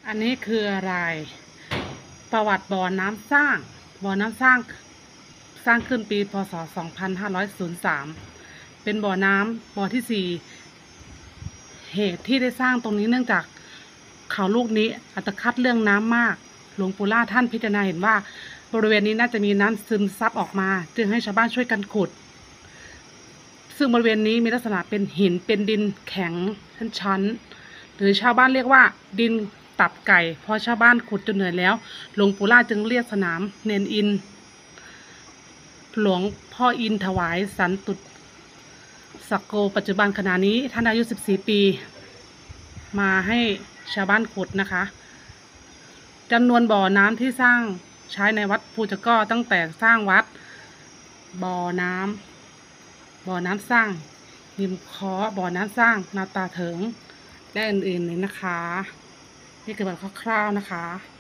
อันนี้คืออะไรประวัติบ่อน้ำสร้างบ่อน้ำสร้างขึ้นปีพ.ศ. 2503เป็นบ่อน้ำบ่อที่ 4เหตุที่ได้สร้างตรงนี้เนื่องจากเขาลูกนี้อัตคัดเรื่องน้ำมากหลวงปู่ล่าท่านพิจารณาเห็นว่าบริเวณนี้น่าจะมีน้ำซึมซับออกมาจึงให้ชาวบ้านช่วยกันขุดซึ่งบริเวณนี้มีลักษณะเป็นหินเป็นดินแข็งชั้นหรือชาวบ้านเรียกว่าดินตับไก่พอชาวบ้านขุดจนเหนื่อยแล้วหลวงปู่ล่าจึงเรียกสนามเนนอินหลวงพ่ออินถวายสันตุสโกปัจจุบันขณะนี้ท่านอายุ14 ปีมาให้ชาวบ้านขุดนะคะจำนวนบ่อน้ำที่สร้างใช้ในวัดภูจก้อตั้งแต่สร้างวัดบ่อน้ำสร้างริมคอบ่อน้ำสร้างนาตาเถิงและอื่นๆเลยนะคะนี่คือแบบคร่าวๆนะคะ